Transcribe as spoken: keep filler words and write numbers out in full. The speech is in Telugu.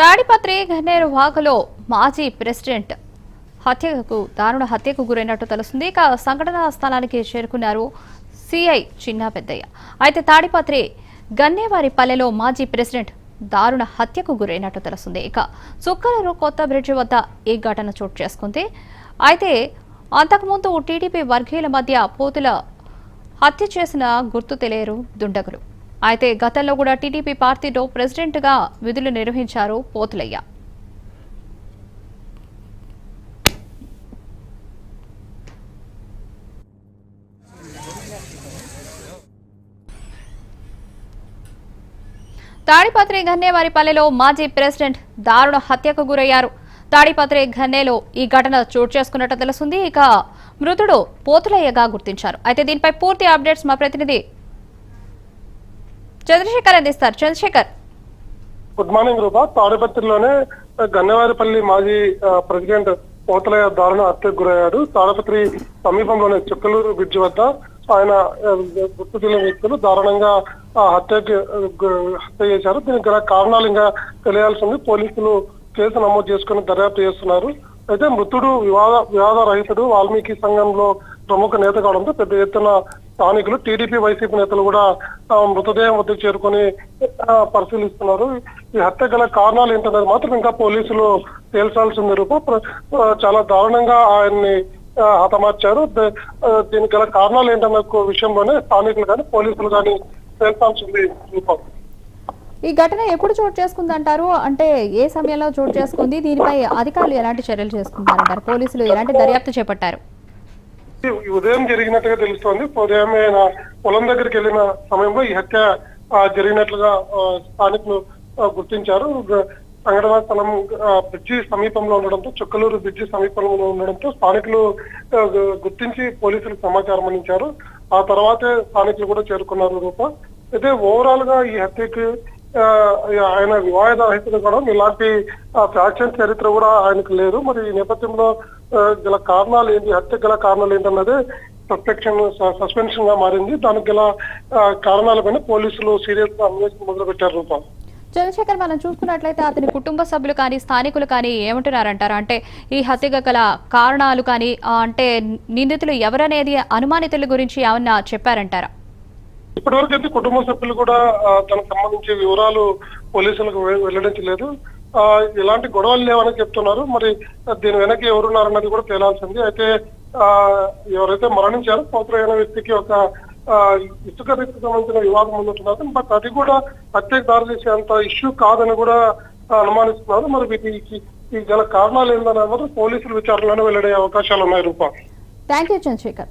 తాడిపత్రి గన్నేరు వాగులో మాజీ ప్రెసిడెంట్ హత్యకు దారుణ హత్యకు గురైనట్టు తెలుస్తుంది. ఇక సంఘటనా స్థలానికి చేరుకున్నారు సిఐ చిన్న పెద్దయ్య. అయితే తాడిపత్రి గన్నేవారి పల్లెలో మాజీ ప్రెసిడెంట్ దారుణ హత్యకు గురైనట్టు తెలుస్తుంది. ఇక సుక్కలూరు కొత్త బ్రిడ్జి వద్ద ఈ ఘటన చోటు చేసుకుంది. అయితే అంతకుముందు టీడీపీ వర్గీయుల మధ్య పోతుల హత్య చేసిన గుర్తు తెలియరు దుండగులు. అయితే గతంలో కూడా టీడీపీ పార్టీలో ప్రెసిడెంట్ గా విధులు నిర్వహించారు పోతులయ్య. తాడిపత్రి గన్నేవారి పల్లెలో మాజీ ప్రెసిడెంట్ దారుణ హత్యకు గురయ్యారు. తాడిపత్రి గన్నేలో ఈ ఘటన చోటు చేసుకున్నట్టు తెలుస్తుంది. ఇక మృతుడు పోతులయ్యగా గుర్తించారు. అయితే దీనిపై పూర్తి అప్డేట్స్ మా ప్రతినిధి చంద్రశేఖర్ అందిస్తారు. Chandrasekhar, good morning Roopa. తాడిపత్రిలోనే గన్నవారిపల్లి మాజీ ప్రెసిడెంట్ పోతలయ్య దారుణ హత్యకు గురయ్యాడు. తాడిపత్రి సమీపంలోని చుక్కలూరు బ్రిడ్జి వద్ద ఆయన గుర్తు తెలియని వ్యక్తులు దారుణంగా హత్యకి హత్య చేశారు. దీనికి గల కారణాలు ఇంకా తెలియాల్సి ఉంది. పోలీసులు కేసు నమోదు చేసుకుని దర్యాప్తు చేస్తున్నారు. అయితే మృతుడు వివాద వివాద రహితుడు, వాల్మీకి సంఘంలో ప్రముఖ నేత కావడంతో పెద్ద ఎత్తున స్థానికులు, టీడీపీ వైసీపీ నేతలు కూడా మృతదేహం వద్దకు చేరుకొని పరిశీలిస్తున్నారు. ఈ హత్య గల కారణాలు ఏంటనేది మాత్రం ఇంకా పోలీసులు తేల్చాల్సి ఉంది. రూప చాలా దారుణంగా ఆయన్ని హతమార్చారు. దీనికి గల కారణాలు ఏంటన్న విషయంలోనే స్థానికులు కానీ పోలీసులు కానీ తేల్చాల్సి ఉంది. రూపం, ఈ ఘటన ఎప్పుడు చోటు చేసుకుందంటారు? అంటే ఏ సమయంలో చోటు చేసుకుంది? దీనిపై అధికారులు ఎలాంటి చర్యలు చేసుకుంటారంటారు? పోలీసులు ఎలాంటి దర్యాప్తు చేపట్టారు? ఉదయం జరిగినట్టుగా తెలుస్తోంది. ఉదయమే పొలం దగ్గరికి వెళ్ళిన సమయంలో ఈ హత్య జరిగినట్లుగా స్థానికులు గుర్తించారు. సంఘటనా స్థలం బ్రిడ్జి సమీపంలో ఉండడంతో, చుక్కలూరు బ్రిడ్జి సమీపంలో ఉండడంతో స్థానికులు గుర్తించి పోలీసులకు సమాచారం అందించారు. ఆ తర్వాతే స్థానికులు కూడా చేరుకున్నారు. రూప అయితే ఓవరాల్ గా ఈ హత్యకి ఆయన వివాద రహితులు కూడా ఇలాంటి ఫ్యాక్షన్ చరిత్ర కూడా ఆయనకు లేదు. మరి ఈ నేపథ్యంలో గల కారణాలు ఏంటి, హత్య గల కారణాలు ఏంటన్నది సస్పెక్షన్ సస్పెన్షన్ గా మారింది. దానికి గల కారణాల పైన పోలీసులు సీరియస్ గా అన్వేషణ మొదలు పెట్టారు. రూపా, చంద్రశేఖర్, మనం చూసుకున్నట్లయితే అతని కుటుంబ సభ్యులు కానీ స్థానికులు కానీ ఏమంటున్నారంటారు? అంటే ఈ హత్యకు గల కారణాలు కానీ, అంటే నిందితులు ఎవరనేది అనుమానితుల గురించి ఏమన్నా చెప్పారంటారా? ఇప్పటివరకు అయితే కుటుంబ సభ్యులు కూడా దానికి సంబంధించి వివరాలు పోలీసులకు వెల్లడించలేదు. ఇలాంటి గొడవలు లేవని చెప్తున్నారు. మరి దీని వెనక ఎవరున్నారన్నది కూడా తేలాల్సింది. అయితే ఎవరైతే మరణించారో పోతులైన వ్యక్తికి ఒక ఇసుక రీతికి సంబంధించిన వివాదం ఉంటున్నారు. బట్ అది కూడా హత్యకు దారి చేసేంత ఇష్యూ కాదని కూడా అనుమానిస్తున్నారు. మరి వీటికి ఈ గల కారణాలు ఏంటనే మాత్రం పోలీసులు విచారణలోనే వెల్లడే అవకాశాలు ఉన్నాయి. Roopa, thank you Chandrasekhar.